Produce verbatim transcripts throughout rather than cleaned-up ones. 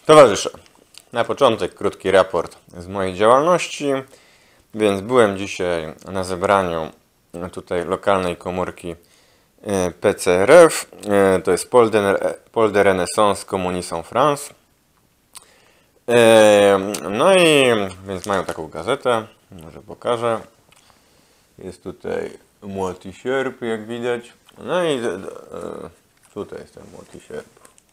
Towarzysze, na początek krótki raport z mojej działalności, więc byłem dzisiaj na zebraniu tutaj lokalnej komórki P C R F, to jest Pôle de, Pôle de Renaissance Communisme en France. No i więc mają taką gazetę, może pokażę. Jest tutaj młody sierp, jak widać. No i tutaj jest ten młody sierp.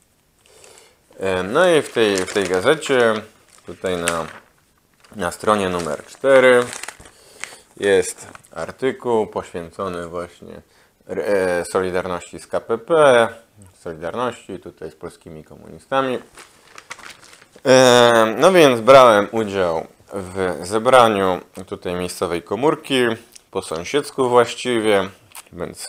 No i w tej, w tej gazecie, tutaj na, na stronie numer cztery jest artykuł poświęcony właśnie Solidarności z K P P, Solidarności tutaj z polskimi komunistami. No więc brałem udział w zebraniu tutaj miejscowej komórki, po sąsiedzku właściwie, więc,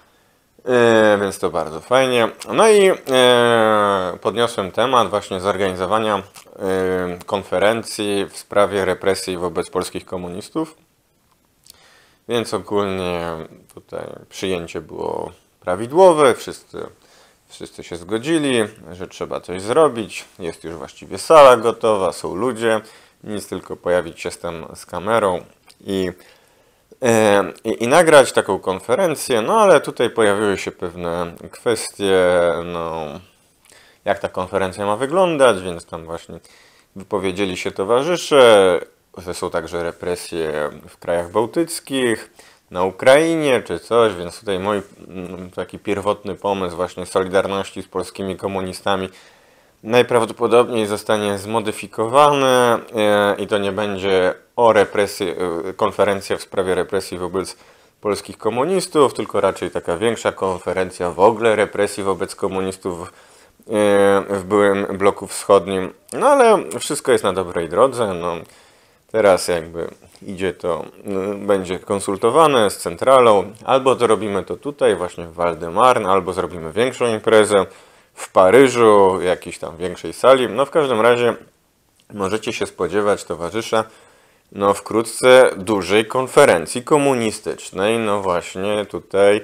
więc to bardzo fajnie. No i podniosłem temat właśnie zorganizowania konferencji w sprawie represji wobec polskich komunistów. Więc ogólnie tutaj przyjęcie było prawidłowe, wszyscy, wszyscy się zgodzili, że trzeba coś zrobić. Jest już właściwie sala gotowa, są ludzie, nic tylko pojawić się tam z kamerą i, i, i nagrać taką konferencję. No ale tutaj pojawiły się pewne kwestie, no, jak ta konferencja ma wyglądać, więc tam właśnie wypowiedzieli się towarzysze, że są także represje w krajach bałtyckich, na Ukrainie czy coś, więc tutaj mój taki pierwotny pomysł właśnie solidarności z polskimi komunistami najprawdopodobniej zostanie zmodyfikowany i to nie będzie o represji, konferencja w sprawie represji wobec polskich komunistów, tylko raczej taka większa konferencja w ogóle represji wobec komunistów w byłym bloku wschodnim. No ale wszystko jest na dobrej drodze. No. Teraz jakby idzie to, będzie konsultowane z centralą, albo to robimy to tutaj właśnie w Val-de-Marne, albo zrobimy większą imprezę w Paryżu, jakiejś tam większej sali. No w każdym razie możecie się spodziewać, towarzysze, no wkrótce dużej konferencji komunistycznej, no właśnie tutaj,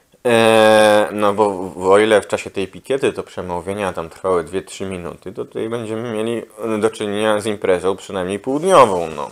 e, no bo o ile w czasie tej pikiety to przemówienia tam trwały dwie trzy minuty, to tutaj będziemy mieli do czynienia z imprezą przynajmniej półdniową, no.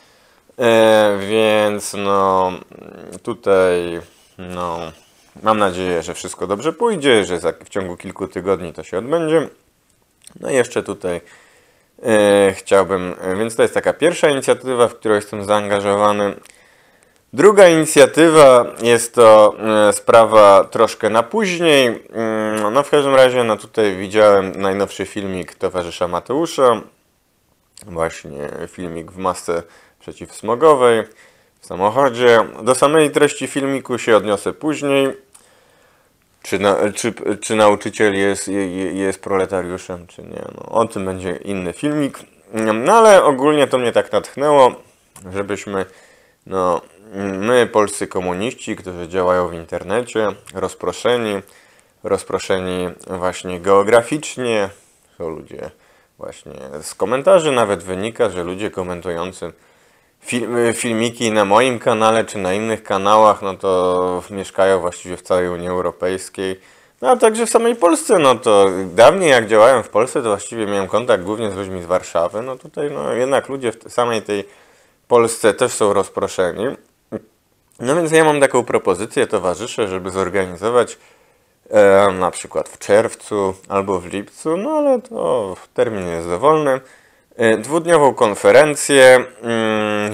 E, więc no tutaj, no mam nadzieję, że wszystko dobrze pójdzie, że za, w ciągu kilku tygodni to się odbędzie. No i jeszcze tutaj e, chciałbym, więc to jest taka pierwsza inicjatywa, w którą jestem zaangażowany. Druga inicjatywa jest to e, sprawa troszkę na później. No w każdym razie no tutaj widziałem najnowszy filmik towarzysza Mateusza. Właśnie filmik w masce przeciwsmogowej w samochodzie. Do samej treści filmiku się odniosę później. Czy, na, czy, czy nauczyciel jest, jest proletariuszem, czy nie. No, o tym będzie inny filmik. No ale ogólnie to mnie tak natchnęło, żebyśmy, no, my, polscy komuniści, którzy działają w internecie, rozproszeni, rozproszeni właśnie geograficznie, są ludzie właśnie z komentarzy nawet wynika, że ludzie komentujący film, filmiki na moim kanale czy na innych kanałach, no to mieszkają właściwie w całej Unii Europejskiej. No a także w samej Polsce, no to dawniej jak działałem w Polsce, to właściwie miałem kontakt głównie z ludźmi z Warszawy. No tutaj no jednak ludzie w samej tej Polsce też są rozproszeni. No więc ja mam taką propozycję, towarzysze, żeby zorganizować e, na przykład w czerwcu albo w lipcu, no ale to termin jest dowolny, e, dwudniową konferencję, mm,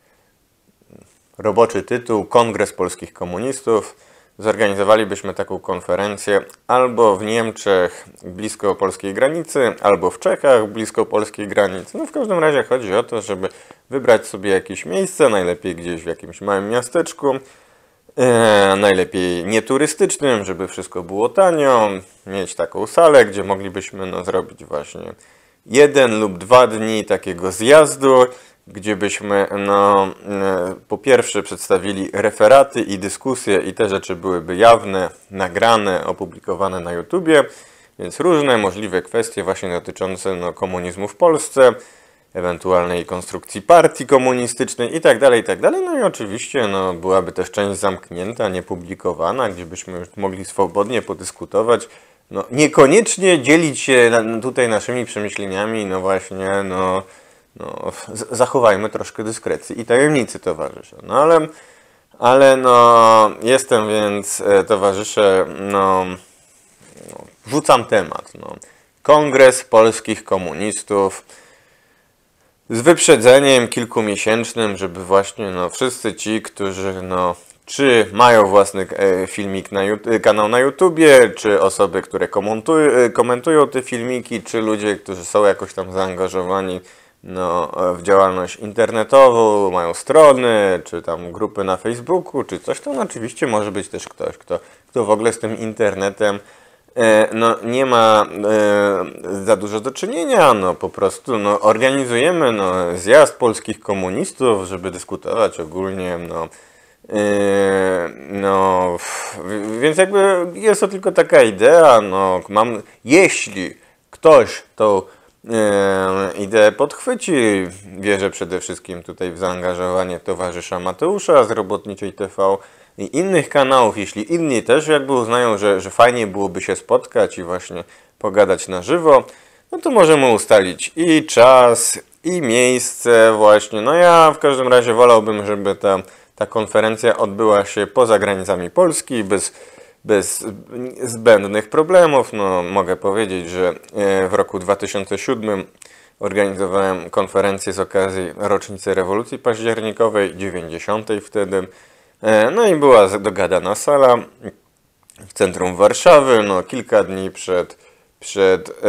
roboczy tytuł Kongres Polskich Komunistów. Zorganizowalibyśmy taką konferencję albo w Niemczech blisko polskiej granicy, albo w Czechach blisko polskiej granicy. No w każdym razie chodzi o to, żeby wybrać sobie jakieś miejsce, najlepiej gdzieś w jakimś małym miasteczku, e, najlepiej nieturystycznym, żeby wszystko było tanio, mieć taką salę, gdzie moglibyśmy no, zrobić właśnie jeden lub dwa dni takiego zjazdu, gdzie byśmy no, po pierwsze przedstawili referaty i dyskusje i te rzeczy byłyby jawne, nagrane, opublikowane na YouTubie, więc różne możliwe kwestie właśnie dotyczące no, komunizmu w Polsce, ewentualnej konstrukcji partii komunistycznej i tak dalej, i tak dalej. No i oczywiście no, byłaby też część zamknięta, niepublikowana, gdzie byśmy już mogli swobodnie podyskutować no, niekoniecznie dzielić się na, tutaj naszymi przemyśleniami, no właśnie, no, no zachowajmy troszkę dyskrecji i tajemnicy, towarzysze. No ale, ale no, jestem więc, towarzysze, no, no rzucam temat, no. Kongres Polskich Komunistów z wyprzedzeniem kilkumiesięcznym, żeby właśnie no, wszyscy ci, którzy no, czy mają własny filmik na kanał na YouTubie, czy osoby, które komentują, komentują te filmiki, czy ludzie, którzy są jakoś tam zaangażowani no, w działalność internetową, mają strony, czy tam grupy na Facebooku, czy coś, to no, oczywiście może być też ktoś, kto, kto w ogóle z tym internetem no, nie ma e, za dużo do czynienia, no po prostu no, organizujemy no, zjazd polskich komunistów, żeby dyskutować ogólnie, no, e, no więc jakby jest to tylko taka idea, no mam, jeśli ktoś tą e, ideę podchwyci, wierzę przede wszystkim tutaj w zaangażowanie towarzysza Mateusza z Robotniczej T V, i innych kanałów, jeśli inni też jakby uznają, że, że fajnie byłoby się spotkać i właśnie pogadać na żywo, no to możemy ustalić i czas, i miejsce właśnie. No ja w każdym razie wolałbym, żeby ta, ta konferencja odbyła się poza granicami Polski, bez, bez zbędnych problemów. No mogę powiedzieć, że w roku dwa tysiące siódmym organizowałem konferencję z okazji rocznicy rewolucji październikowej, dziewięćdziesiątej wtedy. No i była dogadana sala w centrum Warszawy, no kilka dni przed, przed,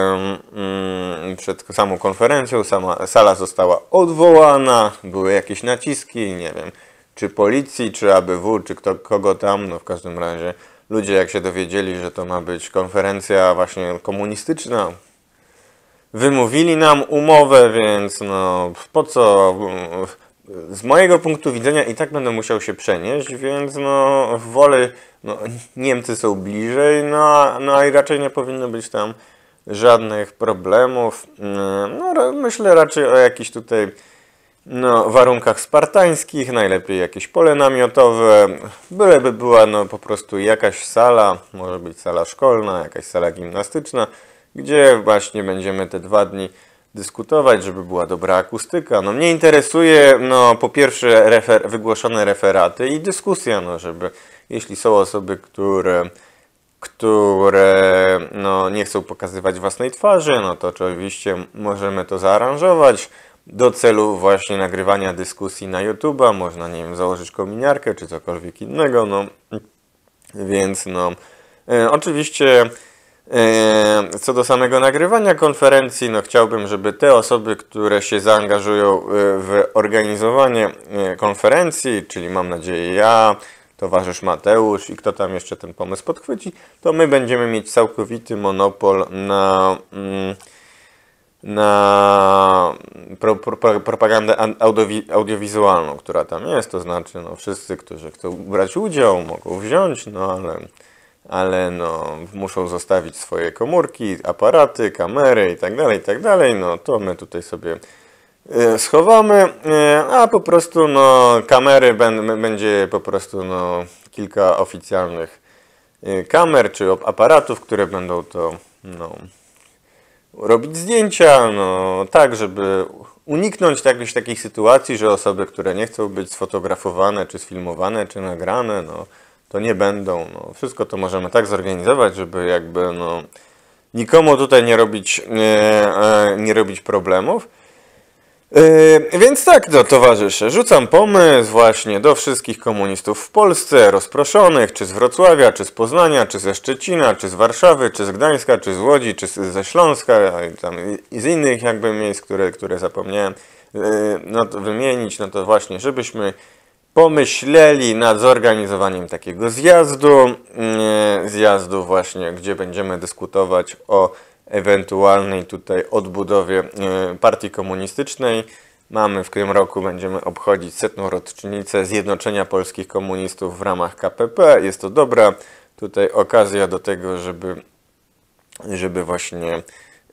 um, przed samą konferencją. Sama sala została odwołana, były jakieś naciski, nie wiem, czy policji, czy A B W, czy kto, kogo tam, no w każdym razie ludzie jak się dowiedzieli, że to ma być konferencja właśnie komunistyczna, wymówili nam umowę, więc no po co... Z mojego punktu widzenia i tak będę musiał się przenieść, więc no wolę, no Niemcy są bliżej, no, no i raczej nie powinno być tam żadnych problemów. No myślę raczej o jakichś tutaj no, warunkach spartańskich, najlepiej jakieś pole namiotowe, byleby była no po prostu jakaś sala, może być sala szkolna, jakaś sala gimnastyczna, gdzie właśnie będziemy te dwa dni dyskutować, żeby była dobra akustyka. No mnie interesuje, no po pierwsze refer wygłoszone referaty i dyskusja, no żeby, jeśli są osoby, które, które no nie chcą pokazywać własnej twarzy, no to oczywiście możemy to zaaranżować do celu właśnie nagrywania dyskusji na YouTube'a, można, nie wiem, założyć kominiarkę czy cokolwiek innego, no więc no e, oczywiście co do samego nagrywania konferencji, no chciałbym, żeby te osoby, które się zaangażują w organizowanie konferencji, czyli mam nadzieję ja, towarzysz Mateusz i kto tam jeszcze ten pomysł podchwyci, to my będziemy mieć całkowity monopol na, na pro, pro, propagandę audiowi, audiowizualną, która tam jest, to znaczy no, wszyscy, którzy chcą brać udział, mogą wziąć, no ale... ale no, muszą zostawić swoje komórki, aparaty, kamery i tak dalej, i tak dalej, no to my tutaj sobie y, schowamy, y, a po prostu no, kamery ben, będzie po prostu no, kilka oficjalnych y, kamer czy aparatów, które będą to no, robić zdjęcia, no tak, żeby uniknąć jakichś takich sytuacji, że osoby, które nie chcą być sfotografowane, czy sfilmowane, czy nagrane, no to nie będą. No, wszystko to możemy tak zorganizować, żeby jakby no, nikomu tutaj nie robić, nie, nie robić problemów. Yy, więc tak, no, towarzysze, rzucam pomysł właśnie do wszystkich komunistów w Polsce, rozproszonych, czy z Wrocławia, czy z Poznania, czy ze Szczecina, czy z Warszawy, czy z Gdańska, czy z Łodzi, czy ze Śląska i, tam, i z innych jakby miejsc, które, które zapomniałem yy, no to wymienić, no to właśnie, żebyśmy pomyśleli nad zorganizowaniem takiego zjazdu, yy, zjazdu właśnie, gdzie będziemy dyskutować o ewentualnej tutaj odbudowie partii komunistycznej. Mamy w tym roku, będziemy obchodzić setną rocznicę zjednoczenia polskich komunistów w ramach K P P. Jest to dobra tutaj okazja do tego, żeby, żeby właśnie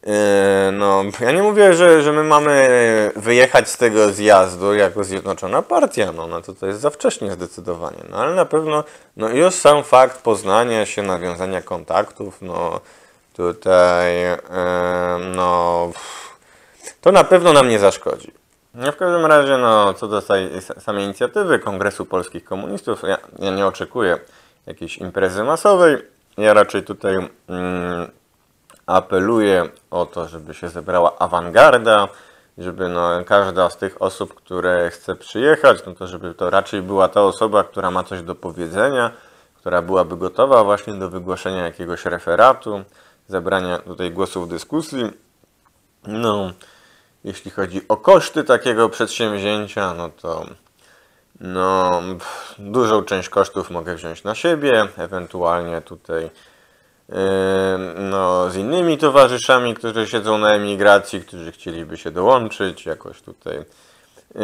No, ja nie mówię, że, że my mamy wyjechać z tego zjazdu jako Zjednoczona Partia, no, no to to jest za wcześnie zdecydowanie, no ale na pewno no, już sam fakt poznania się, nawiązania kontaktów, no tutaj, no, to na pewno nam nie zaszkodzi. No, w każdym razie, no, co do samej inicjatywy Kongresu Polskich Komunistów, ja, ja nie oczekuję jakiejś imprezy masowej, ja raczej tutaj mm, apeluję o to, żeby się zebrała awangarda, żeby no, każda z tych osób, które chce przyjechać, no to żeby to raczej była ta osoba, która ma coś do powiedzenia, która byłaby gotowa właśnie do wygłoszenia jakiegoś referatu, zebrania tutaj głosów dyskusji. No, jeśli chodzi o koszty takiego przedsięwzięcia, no to no, dużą część kosztów mogę wziąć na siebie, ewentualnie tutaj no, z innymi towarzyszami, którzy siedzą na emigracji, którzy chcieliby się dołączyć, jakoś tutaj yy,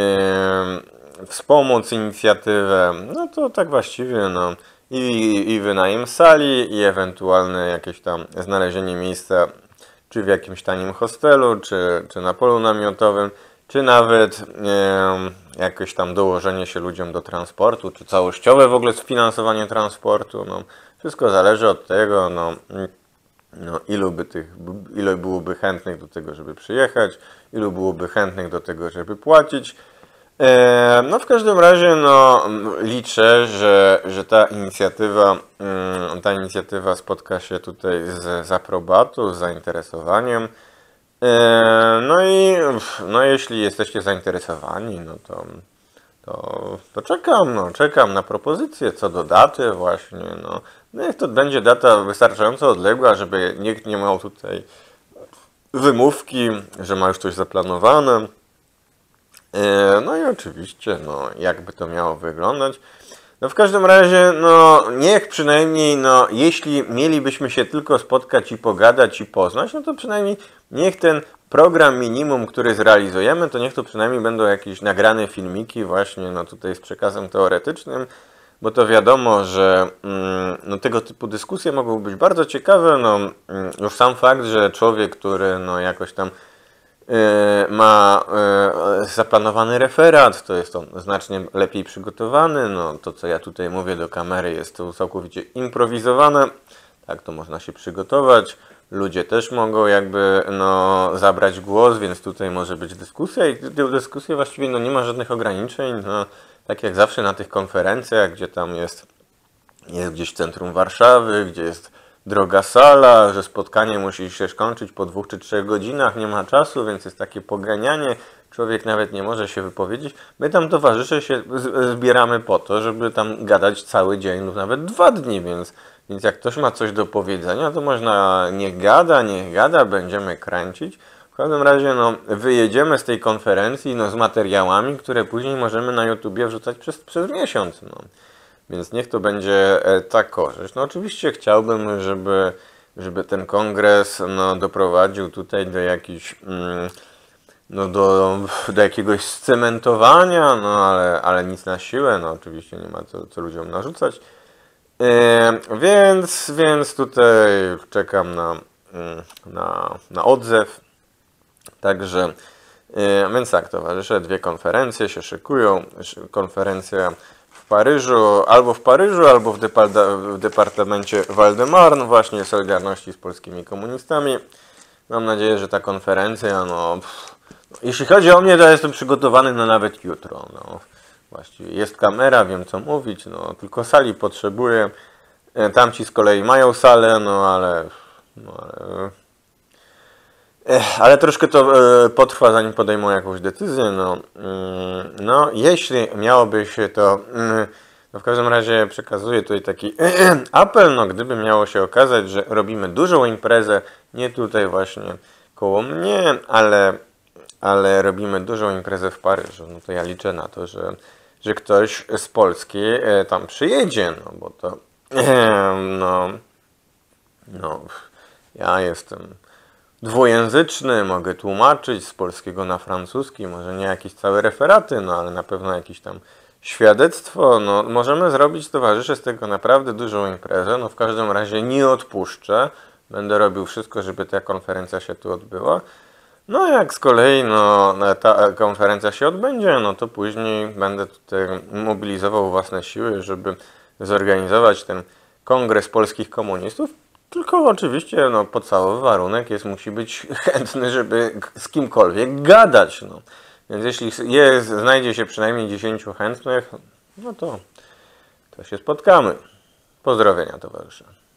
wspomóc inicjatywę, no to tak właściwie no, i, i wynajem sali, i ewentualne jakieś tam znalezienie miejsca, czy w jakimś tanim hostelu, czy, czy na polu namiotowym, czy nawet yy, jakieś tam dołożenie się ludziom do transportu, czy całościowe w ogóle sfinansowanie transportu, no. Wszystko zależy od tego, no, no, ilu, by tych, ilu byłoby chętnych do tego, żeby przyjechać, ilu byłoby chętnych do tego, żeby płacić. E, no w każdym razie no, liczę, że, że ta inicjatywa, ta inicjatywa spotka się tutaj z, z aprobatą, z zainteresowaniem. E, no i no, jeśli jesteście zainteresowani, no to To, to czekam, no, czekam na propozycję co do daty właśnie, no. Niech to będzie data wystarczająco odległa, żeby nikt nie miał tutaj wymówki, że ma już coś zaplanowane. No i oczywiście, no, jakby to miało wyglądać. No w każdym razie, no niech przynajmniej, no jeśli mielibyśmy się tylko spotkać i pogadać i poznać, no to przynajmniej niech ten program minimum, który zrealizujemy, to niech to przynajmniej będą jakieś nagrane filmiki właśnie, no tutaj z przekazem teoretycznym, bo to wiadomo, że mm, no, tego typu dyskusje mogą być bardzo ciekawe, no mm, już sam fakt, że człowiek, który no jakoś tam ma zaplanowany referat, to jest on znacznie lepiej przygotowany, no to co ja tutaj mówię do kamery jest to całkowicie improwizowane, tak to można się przygotować, ludzie też mogą jakby no zabrać głos, więc tutaj może być dyskusja i w dyskusji właściwie no nie ma żadnych ograniczeń, no tak jak zawsze na tych konferencjach, gdzie tam jest, jest gdzieś w centrum Warszawy, gdzie jest droga sala, że spotkanie musi się skończyć po dwóch czy trzech godzinach, nie ma czasu, więc jest takie poganianie, człowiek nawet nie może się wypowiedzieć. My tam towarzysze się zbieramy po to, żeby tam gadać cały dzień lub nawet dwa dni, więc, więc jak ktoś ma coś do powiedzenia, to można niech gada, niech gada, będziemy kręcić. W każdym razie no, wyjedziemy z tej konferencji no, z materiałami, które później możemy na YouTubie wrzucać przez, przez miesiąc. No. Więc niech to będzie ta korzyść. No oczywiście chciałbym, żeby, żeby ten kongres no, doprowadził tutaj do jakichś, no, do, do jakiegoś scementowania, no ale, ale nic na siłę, no oczywiście nie ma co, co ludziom narzucać. Yy, więc, więc tutaj czekam na, na, na odzew. Także, yy, więc tak, towarzysze, dwie konferencje się szykują. Konferencja w Paryżu, albo w Paryżu, albo w, w departamencie Val-de-Marne, właśnie Solidarności z polskimi komunistami. Mam nadzieję, że ta konferencja, no, pff, jeśli chodzi o mnie, to jestem przygotowany na nawet jutro. No. Właściwie jest kamera, wiem co mówić, no, tylko sali potrzebuję. Tamci z kolei mają salę, no ale... No, ale... Ale troszkę to e, potrwa, zanim podejmą jakąś decyzję. No, mm, no jeśli miałoby się to, mm, no w każdym razie przekazuję tutaj taki apel, no gdyby miało się okazać, że robimy dużą imprezę, nie tutaj właśnie koło mnie, ale, ale robimy dużą imprezę w Paryżu, no to ja liczę na to, że, że ktoś z Polski e, tam przyjedzie, no bo to, e, no, no, ja jestem dwujęzyczny, mogę tłumaczyć z polskiego na francuski, może nie jakieś całe referaty, no ale na pewno jakieś tam świadectwo, no możemy zrobić, towarzysze, z tego naprawdę dużą imprezę, no w każdym razie nie odpuszczę, Będę robił wszystko, żeby ta konferencja się tu odbyła. No jak z kolei no, ta konferencja się odbędzie, no to później będę tutaj mobilizował własne siły, żeby zorganizować ten kongres polskich komunistów. Tylko oczywiście no, podstawowy warunek jest, musi być chętny, żeby z kimkolwiek gadać. No. Więc jeśli jest, znajdzie się przynajmniej dziesięciu chętnych, no to, to się spotkamy. Pozdrowienia, towarzysze.